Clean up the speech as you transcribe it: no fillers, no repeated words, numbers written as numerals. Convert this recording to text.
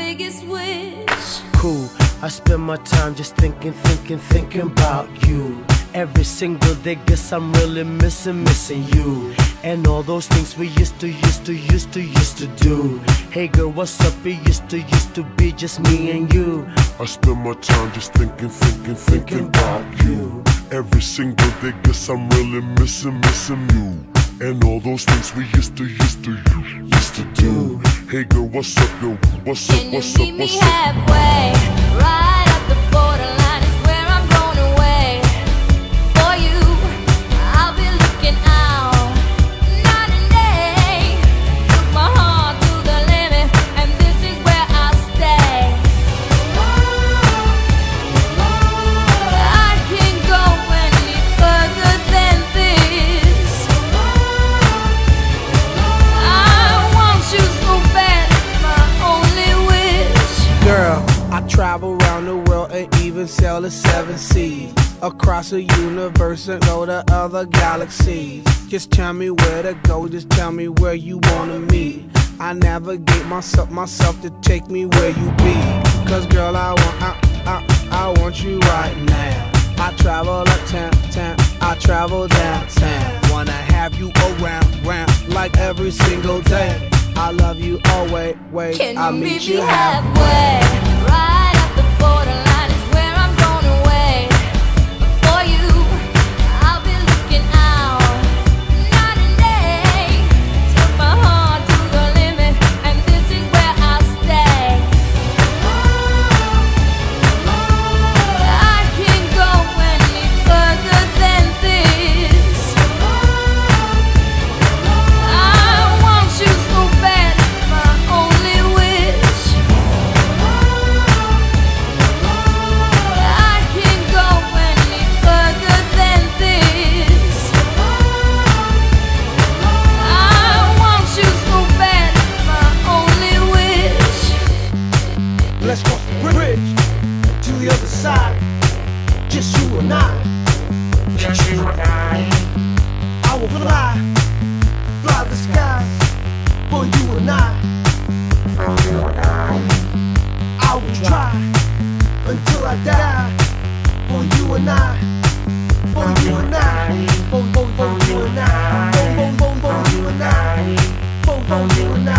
biggest wish. Cool, I spend my time just thinking about you. Every single day, guess I'm really missing you. And all those things we used to do. Hey girl, what's up? It used to be just me and you. I spend my time just thinking about you. Every single day, guess I'm really missing you. And all those things we used to do. Hey girl, what's up, yo? What's up, Can you what's up, meet me what's up? halfway? Right up the borderline is where I'm going away. For you, I'll be looking out night and day. Took my heart to the limit, and this is where I'll stay. I can't go any further than this. I want you so bad, it's my only wish. Girl, I travel around the world and even sail the 7 seas. Across the universe and go to other galaxies. Just tell me where to go, just tell me where you wanna meet. I navigate myself to take me where you be. Cause girl, I want you right now. I travel uptown, I travel downtown. Wanna have you around like every single day. I love you always, Can I'll you meet meet you me halfway. halfway? Right up the borderline is where I'm going away. For you, I'll be looking out night and day. Took my heart to the limit, and this is where I'll stay. I can't go any further than this. I want you so bad, it's my only wish. I can't go any further than this. I want you so bad, it's my only wish. Let's cross the bridge to the other side. Just you and I. Just you and I will fly the skies for you and I. For you and I will try until I die. For you and I. For you and I. For you and I. For you and I. For you and I.